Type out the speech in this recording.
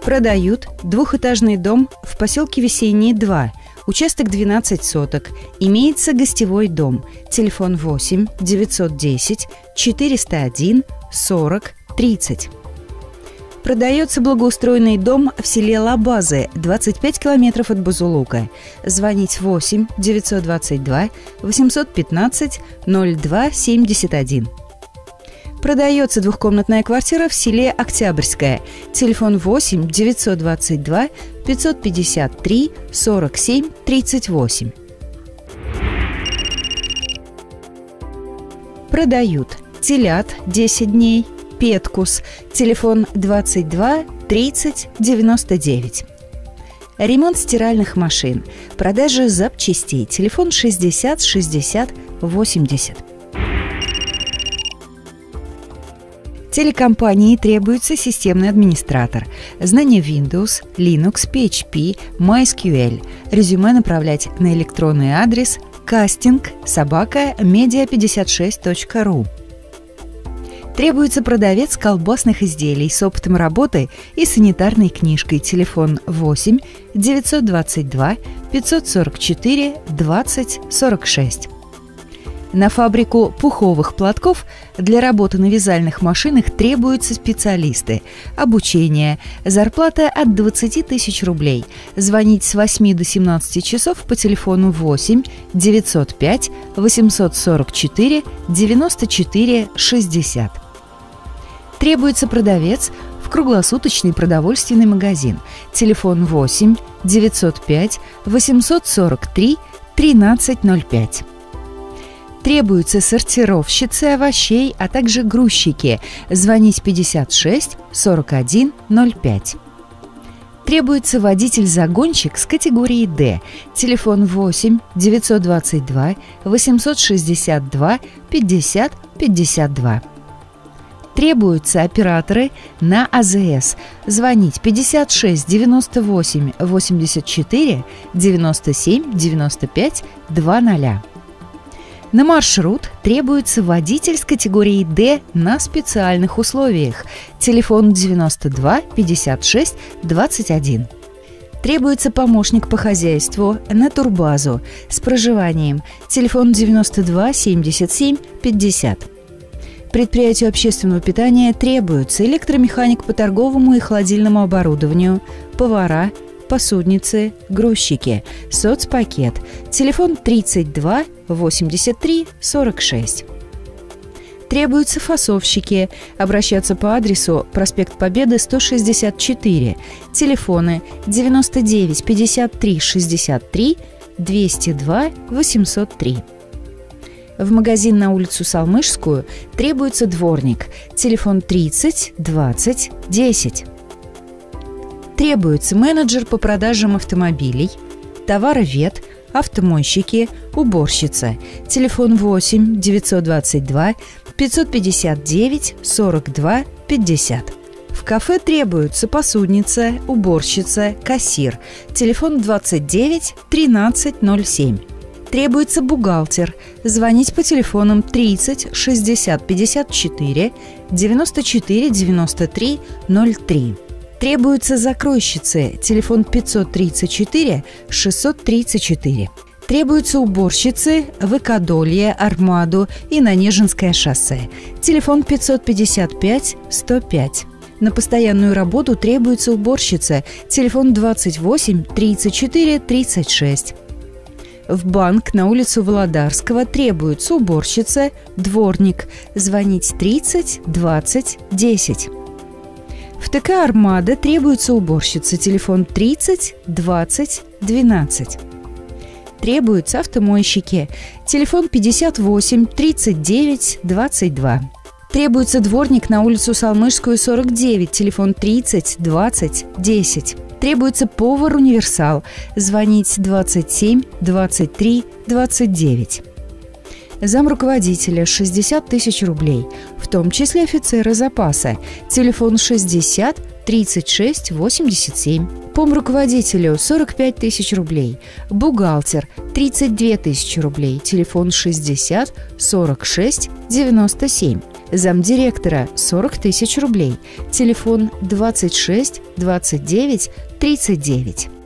Продают двухэтажный дом в поселке Весенний 2, участок 12 соток. Имеется гостевой дом. Телефон 8 910 401 40 30. Продается благоустроенный дом в селе Лабазы, 25 километров от Бузулука. Звонить 8 922 815 02 71. Продается двухкомнатная квартира в селе Октябрьское. Телефон 8 922 553 47 38. Продают телят 10 дней, Петкус, телефон 22 30 99. Ремонт стиральных машин, продажа запчастей, телефон 60 60 80. Телекомпании требуется системный администратор, знание Windows, Linux, PHP, MySQL. Резюме направлять на электронный адрес casting@media56.ru. Требуется продавец колбасных изделий с опытом работы и санитарной книжкой. Телефон 8 922 544 20 46. На фабрику пуховых платков для работы на вязальных машинах требуются специалисты. Обучение. Зарплата от 20 тысяч рублей. Звонить с 8 до 17 часов по телефону 8 905 844 94 60. Требуется продавец в круглосуточный продовольственный магазин. Телефон 8 905 843 1305. Требуются сортировщицы овощей, а также грузчики. Звонить 56 41 05. Требуется водитель-загонщик с категории D. Телефон 8 922 862 50 52. Требуются операторы на АЗС. Звонить 56 98 84 97 95 20. На маршрут требуется водитель с категорией D на специальных условиях. Телефон 92 56 21. Требуется помощник по хозяйству на турбазу с проживанием. Телефон 92 77 50. Предприятию общественного питания требуются электромеханик по торговому и холодильному оборудованию, повара, посудницы, грузчики, соцпакет. Телефон 32 83 46. Требуются фасовщики. Обращаться по адресу проспект Победы, 164. Телефоны 99 53 63 202 803. В магазин на улицу Салмышскую требуется дворник. Телефон 30 20 10. Требуется менеджер по продажам автомобилей, товаровед, автомойщики, уборщица. Телефон 8 922 559 42 50. В кафе требуются посудница, уборщица, кассир. Телефон 29 13 07. Требуется бухгалтер. Звонить по телефонам 30 60 54 94 93 03. Требуются закройщицы. Телефон 534 634. Требуются уборщицы в Экодолье, Армаду и на Нежинское шоссе. Телефон 555 105. На постоянную работу требуется уборщица. Телефон 28 34 36. В банк на улицу Володарского требуется уборщица, дворник. Звонить 30 20 10. В ТК «Армада» требуется уборщица. Телефон 30 20 12. Требуются автомойщики. Телефон 58 39 22. Требуется дворник на улицу Салмышскую, 49. Телефон 30 20 10. Требуется повар-универсал. Звонить 27 23 29. Замруководителя 60 тысяч рублей, в том числе офицера запаса. Телефон 60 36 87. Помруководителю 45 тысяч рублей. Бухгалтер 32 тысячи рублей. Телефон 60 46 97. Замдиректора – 40 тысяч рублей. Телефон 26 29 39.